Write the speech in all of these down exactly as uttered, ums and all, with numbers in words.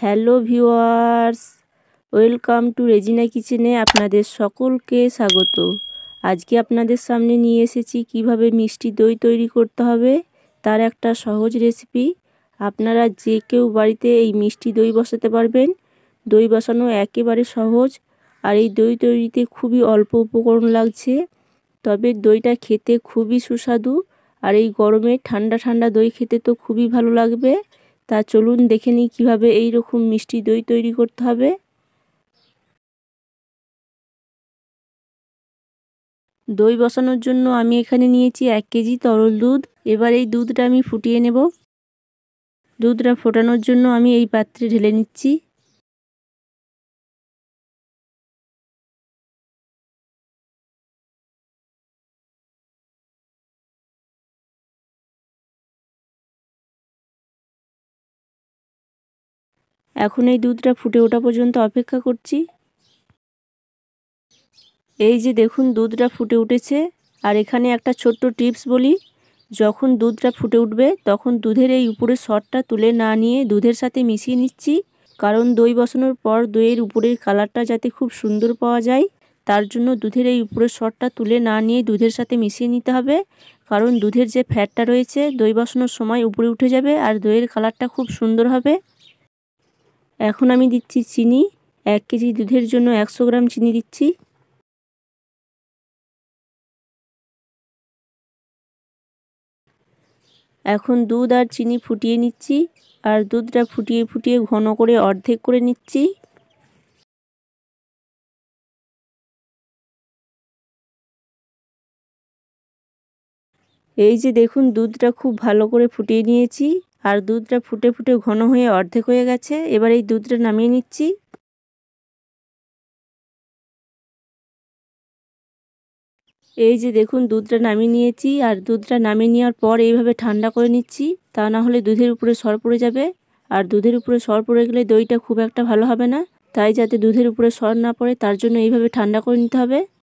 Hello viewers, welcome to Regina কিচেনে। আপনাদের সকলকে স্বাগত। আজকে আপনাদের সামনে নিয়ে এসেছি কিভাবে মিষ্টি দই তৈরি করতে হবে তার একটা সহজ রেসিপি। আপনারা যে কেউ বাড়িতে এই মিষ্টি দই বসাতে পারবেন। দই বসানো একেবারে সহজ, আর এই দই তৈরিতে খুবই অল্প উপকরণ লাগছে, তবে দইটা খেতে খুবই সুস্বাদু। আর এই গরমে ঠান্ডা ঠান্ডা দই খেতে তো খুবই ভালো লাগবে। তা চলুন দেখে নিই কীভাবে এই রকম মিষ্টি দই তৈরি করতে হবে। দই বসানোর জন্য আমি এখানে নিয়েছি এক কেজি তরল দুধ। এবার এই দুধটা আমি ফুটিয়ে নেব। দুধটা ফোটানোর জন্য আমি এই পাত্রে ঢেলে নিচ্ছি। এখন এই দুধটা ফুটে ওঠা পর্যন্ত অপেক্ষা করছি। এই যে দেখুন দুধটা ফুটে উঠেছে। আর এখানে একটা ছোট্ট টিপস বলি, যখন দুধটা ফুটে উঠবে তখন দুধের এই উপরের সরটা তুলে না নিয়ে দুধের সাথে মিশিয়ে নিচ্ছি, কারণ দই বসানোর পর দইয়ের উপরের কালারটা যাতে খুব সুন্দর পাওয়া যায়, তার জন্য দুধের এই উপরের সরটা তুলে না নিয়ে দুধের সাথে মিশিয়ে নিতে হবে। কারণ দুধের যে ফ্যাটটা রয়েছে দই বসানোর সময় উপরে উঠে যাবে আর দইয়ের কালারটা খুব সুন্দর হবে। এখন আমি দিচ্ছি চিনি। এক কেজি দুধের জন্য একশো গ্রাম চিনি দিচ্ছি। এখন দুধ আর চিনি ফুটিয়ে নিচ্ছি, আর দুধটা ফুটিয়ে ফুটিয়ে ঘন করে অর্ধেক করে নিচ্ছি। এই যে দেখুন দুধটা খুব ভালো করে ফুটিয়ে নিয়েছি, আর দুধটা ফুটে ফুটে ঘন হয়ে অর্ধেক হয়ে গেছে। এবার এই দুধটা নামিয়ে নিচ্ছি। এই যে দেখুন দুধটা নামিয়ে নিয়েছি, আর দুধটা নামিয়ে নেওয়ার পর এইভাবে ঠান্ডা করে নিচ্ছি, তা না হলে দুধের উপরে সর পড়ে যাবে। আর দুধের উপরে সর পড়ে গেলে দইটা খুব একটা ভালো হবে না। তাই যাতে দুধের উপরে সর না পড়ে তার জন্য এইভাবে ঠান্ডা করে নিতে হবে।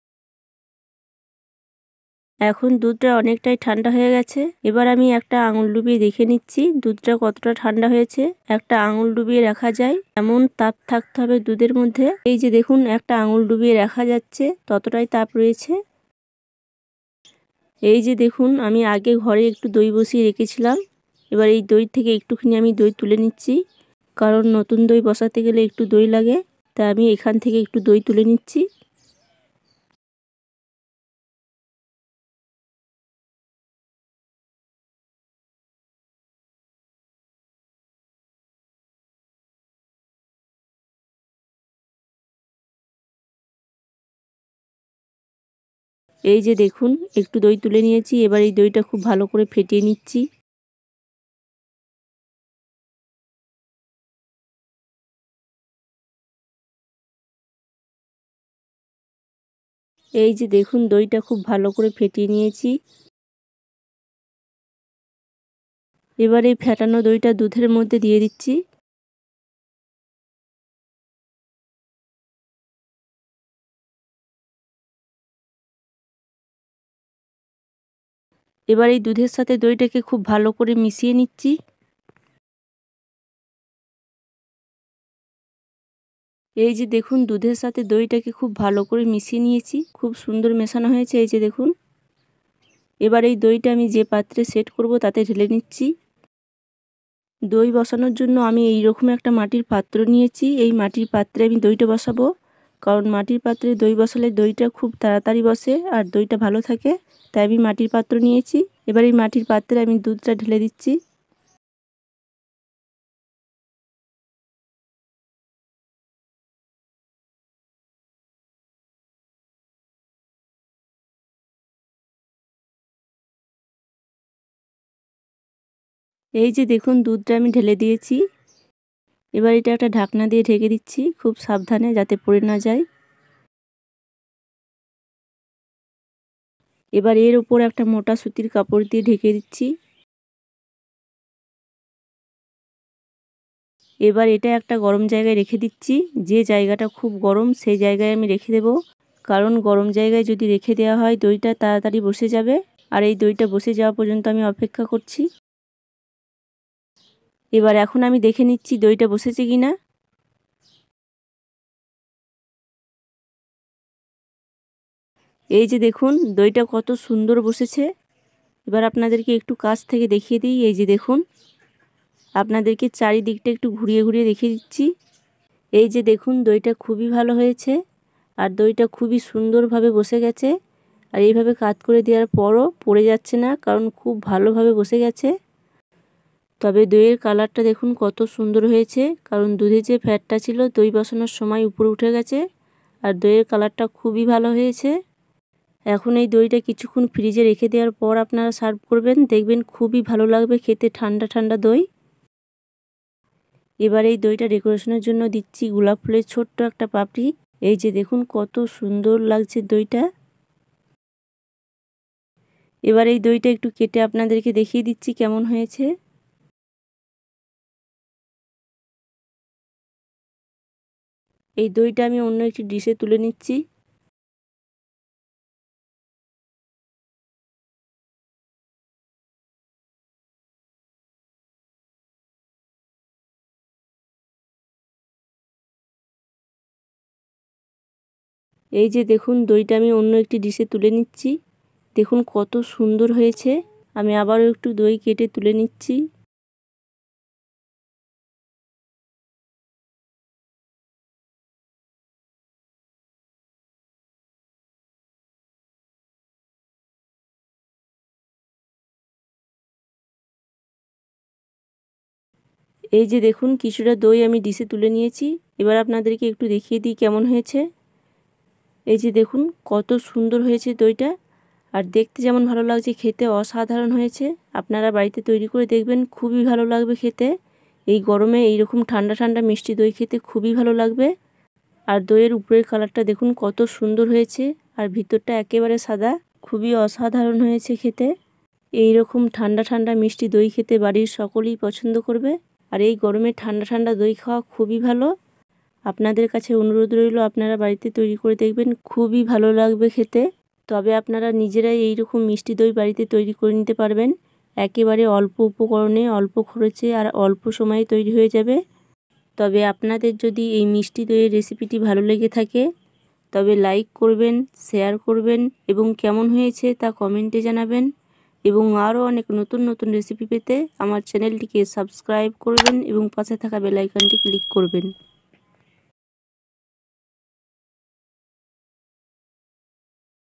এখন দুধটা অনেকটাই ঠান্ডা হয়ে গেছে। এবার আমি একটা আঙুল ডুবিয়ে দেখে নিচ্ছি দুধটা কতটা ঠান্ডা হয়েছে। একটা আঙুল ডুবিয়ে রাখা যায় এমন তাপ থাকতে হবে দুধের মধ্যে। এই যে দেখুন একটা আঙুল ডুবিয়ে রাখা যাচ্ছে, ততটাই তাপ রয়েছে। এই যে দেখুন আমি আগে ঘরে একটু দই বসিয়ে রেখেছিলাম। এবার এই দই থেকে একটুখানি আমি দই তুলে নিচ্ছি, কারণ নতুন দই বসাতে গেলে একটু দই লাগে। তাই আমি এখান থেকে একটু দই তুলে নিচ্ছি। এই যে দেখুন একটু দই তুলে নিয়েছি। এবার এই দইটা খুব ভালো করে ফেটিয়ে নিচ্ছি। এই যে দেখুন দইটা খুব ভালো করে ফেটিয়ে নিয়েছি। এবার এই ফেটানো দইটা দুধের মধ্যে দিয়ে দিচ্ছি। এবার এই দুধের সাথে দইটাকে খুব ভালো করে মিশিয়ে নিচ্ছি। এই যে দেখুন দুধের সাথে দইটাকে খুব ভালো করে মিশিয়ে নিয়েছি, খুব সুন্দর মেশানো হয়েছে। এই যে দেখুন এবার এই দইটা আমি যে পাত্রে সেট করব তাতে ঢেলে নিচ্ছি। দই বসানোর জন্য আমি এই রকম একটা মাটির পাত্র নিয়েছি। এই মাটির পাত্রে আমি দইটা বসাবো, কারণ মাটির পাত্রে দই বসালে দইটা খুব তাড়াতাড়ি বসে আর দইটা ভালো থাকে। তাই আমি মাটির পাত্র নিয়েছি। এবার এই মাটির পাত্রে আমি দুধটা ঢেলে দিচ্ছি। এই যে দেখুন দুধটা আমি ঢেলে দিয়েছি। এবার এটা একটা ঢাকনা দিয়ে ঢেকে দিচ্ছি, খুব সাবধানে যাতে পড়ে না যায়। এবার এর উপর একটা মোটা সুতির কাপড় দিয়ে ঢেকে দিচ্ছি। এবার এটা একটা গরম জায়গায় রেখে দিচ্ছি। যে জায়গাটা খুব গরম সেই জায়গায় আমি রেখে দেব, কারণ গরম জায়গায় যদি রেখে দেওয়া হয় দইটা তাড়াতাড়ি বসে যাবে। আর এই দইটা বসে যাওয়া পর্যন্ত আমি অপেক্ষা করছি। এবার এখন আমি দেখে নিচ্ছি দইটা বসেছে কিনা। এই যে দেখুন দইটা কত সুন্দর বসেছে। এবার আপনাদেরকে একটু কাছ থেকে দেখিয়ে দিই। এই যে দেখুন, আপনাদেরকে চারিদিকটা একটু ঘুরিয়ে ঘুরিয়ে দেখিয়ে দিচ্ছি। এই যে দেখুন দইটা খুবই ভালো হয়েছে আর দইটা খুবই সুন্দরভাবে বসে গেছে। আর এইভাবে কাত করে দেওয়ার পরও পড়ে যাচ্ছে না, কারণ খুব ভালোভাবে বসে গেছে। তবে দইয়ের কালারটা দেখুন কত সুন্দর হয়েছে, কারণ দুধে যে ফ্যাটটা ছিল দই বসানোর সময় উপরে উঠে গেছে। আর দইয়ের কালারটা খুবই ভালো হয়েছে। এখন এই দইটা কিছুক্ষণ ফ্রিজে রেখে দেওয়ার পর আপনারা সার্ভ করবেন, দেখবেন খুবই ভালো লাগবে খেতে, ঠান্ডা ঠান্ডা দই। এবার এই দইটা ডেকোরেশনের জন্য দিচ্ছি গোলাপ ফুলের ছোট্ট একটা পাপড়ি। এই যে দেখুন কত সুন্দর লাগছে দইটা। এবার এই দইটা একটু কেটে আপনাদেরকে দেখিয়ে দিচ্ছি কেমন হয়েছে। এই দইটা আমি অন্য একটি ডিশে তুলে নিচ্ছি। এই যে দেখুন দইটা আমি অন্য একটি ডিশে তুলে নিচ্ছি। দেখুন কত সুন্দর হয়েছে। আমি আবারও একটু দই কেটে তুলে নিচ্ছি। এই যে দেখুন কিছুটা দই আমি ডিশে তুলে নিয়েছি। এবার আপনাদেরকে একটু দেখিয়ে দিই কেমন হয়েছে। এই যে দেখুন কত সুন্দর হয়েছে দইটা, আর দেখতে যেমন ভালো লাগছে খেতে অসাধারণ হয়েছে। আপনারা বাড়িতে তৈরি করে দেখবেন, খুবই ভালো লাগবে খেতে। এই গরমে এইরকম ঠান্ডা ঠান্ডা মিষ্টি দই খেতে খুবই ভালো লাগবে। আর দইয়ের উপরের কালারটা দেখুন কত সুন্দর হয়েছে, আর ভিতরটা একেবারে সাদা, খুবই অসাধারণ হয়েছে খেতে। এই রকম ঠান্ডা ঠান্ডা মিষ্টি দই খেতে বাড়ির সকলেই পছন্দ করবে। আর এই গরমে ঠান্ডা ঠান্ডা দই খাওয়া খুবই ভালো। আপনাদের কাছে অনুরোধ রইল, আপনারা বাড়িতে তৈরি করে দেখবেন, খুবই ভালো লাগবে খেতে। তবে আপনারা নিজেরাই এই রকম মিষ্টি দই বাড়িতে তৈরি করে নিতে পারবেন, একেবারে অল্প উপকরণে, অল্প খরচে আর অল্প সময়ে তৈরি হয়ে যাবে। তবে আপনাদের যদি এই মিষ্টি দইয়ের রেসিপিটি ভালো লেগে থাকে তবে লাইক করবেন, শেয়ার করবেন এবং কেমন হয়েছে তা কমেন্টে জানাবেন। এবং আরও অনেক নতুন নতুন রেসিপি পেতে আমার চ্যানেলটিকে সাবস্ক্রাইব করবেন এবং পাশে থাকা বেল আইকনটি ক্লিক করবেন।